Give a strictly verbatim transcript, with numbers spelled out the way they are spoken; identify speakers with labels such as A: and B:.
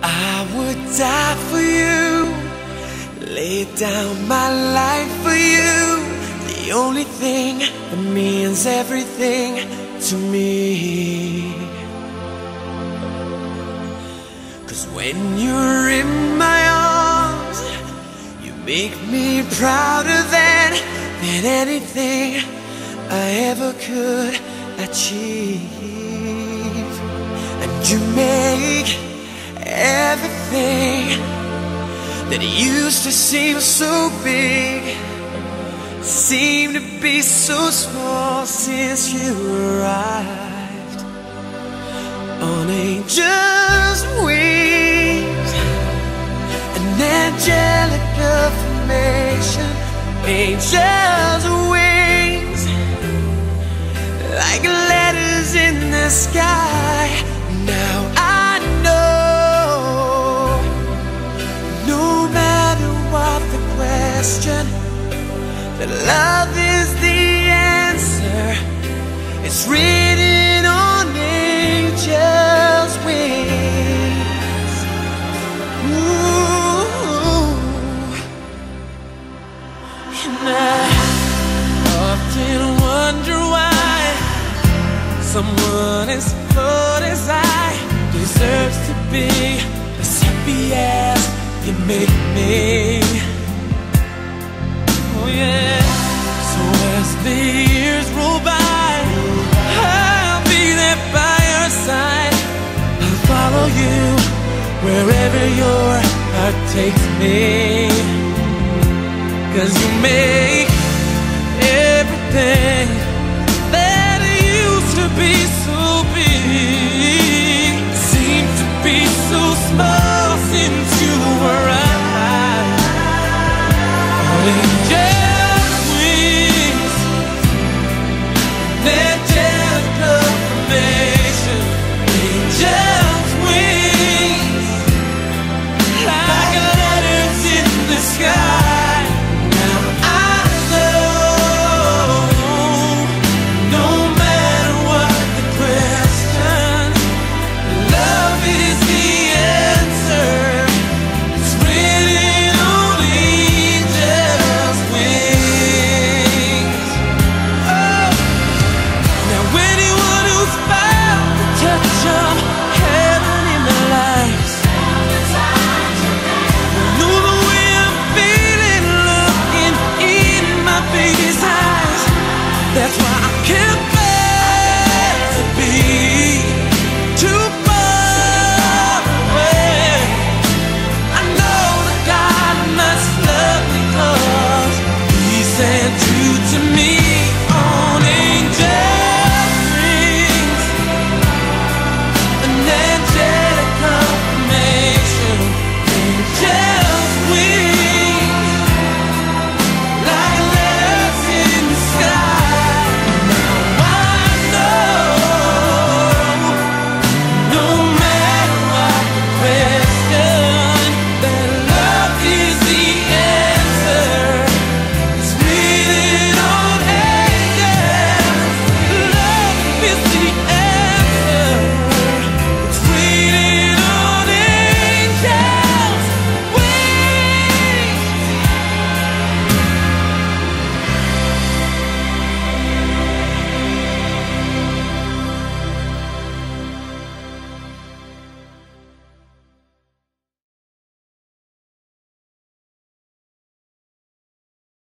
A: I would die for you, lay down my life for you, the only thing that means everything to me. 'Cause when you're in my arms, you make me prouder than, than anything I ever could achieve. And you make everything that used to seem so big seem to be so small since you arrived on angels' wings. An angelic affirmation, angels' wings, like letters in the sky. Now I know, no matter what the question, that love is the answer. It's written on angels' wings. Ooh. And I often wonder why someone as cold as I deserves to be as happy as you make me. Oh yeah. So as the years roll by, I'll be there by your side. I'll follow you wherever your heart takes me. 'Cause you make everything